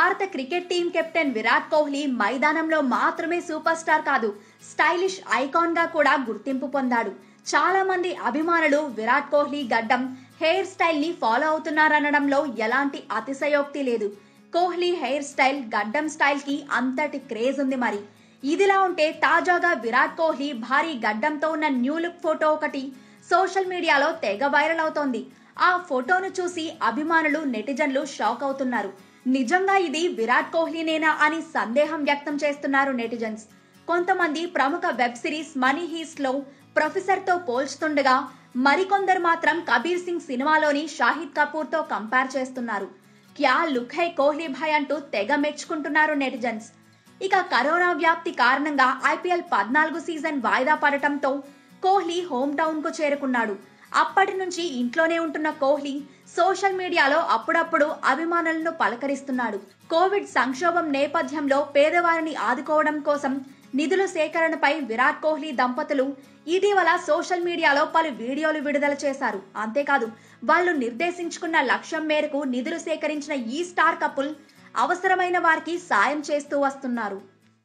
భారత cricket team captain Virat Kohli మైదానంలో మాత్రమే సూపర్ స్టార్ కాదు, స్టైలిష్ ఐకాన్ గా కూడా గుర్తింపు పొందాడు. చాలా మంది అభిమానులు విరాట్ కోహ్లీ గడ్డం, హెయిర్ స్టైల్ ని ఫాలో అవుతున్నారనడంలో ఎలాంటి అతిశయోక్తి లేదు. కోహ్లీ హెయిర్ స్టైల్, గడ్డం స్టైల్ కి అంతటి క్రేజ్ ఉంది. మరి ఇదిలా ఉంటే తాజాగా విరాట్ కోహ్లీ భారీ గడ్డంతో ఉన్న న్యూ లుక్ ఫోటో ఒకటి సోషల్ మీడియాలో తెగ వైరల్ అవుతోంది. ఆ ఫోటోను చూసి అభిమానులు, నెటిజన్లు షాక్ అవుతున్నారు. నిజంగా ఇది విరాట్ కోహ్లీనేనా అని సందేహం వ్యక్తం చేస్తున్నారు నెటిజన్స్. కొంతమంది ప్రముఖ వెబ్ సిరీస్ మనీ హీస్ట్ లో ప్రొఫెసర్ తో పోల్చుతుండగా, మరికొందరు మాత్రం కబీర్ సింగ్ సినిమాలోని షాహిద్ కపూర్ తో కంపేర్ చేస్తున్నారు. క్యా లుక్ హై కోహ్లీ భాయ్ అంటూ తెగ మెచ్చుకుంటున్నారు నెటిజన్స్. ఇక కరోనా వ్యాప్తి కారణంగా IPL 14 సీజన్ వాయిదా పడటంతో కోహ్లీ హోమ్ టౌన్ కు చేరుకున్నాడు. అప్పటి నుంచి ఇంట్లోనే ఉంటున్న కోహ్లీ సోషల్ మీడియాలో అప్పుడప్పుడు అభిమానులను పలకరిస్తున్నాడు. కోవిడ్ సంక్షోభం నేపథ్యంలో పేదవారిని ఆదుకోవడం కోసం నిధుల సేకరణపై విరాట్ కోహ్లీ దంపతులు ఇటీవల సోషల్ మీడియాలో పలు వీడియోలు విడుదల చేశారు. అంతేకాదు, వాళ్ళు నిర్దేశించుకున్న లక్ష్యం మేరకు నిధులు సేకరించిన ఈ స్టార్ కపుల్ అవసరమైన వారికి సాయం చేస్తూ వస్తున్నారు.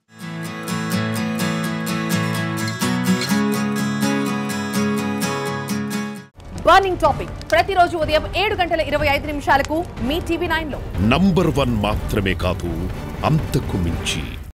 బర్నింగ్ టాపిక్ ప్రతిరోజు ఉదయం 7:25 మీ TV9 లో నంబర్ 1 మాత్రమే కాదు, అంతకు మించి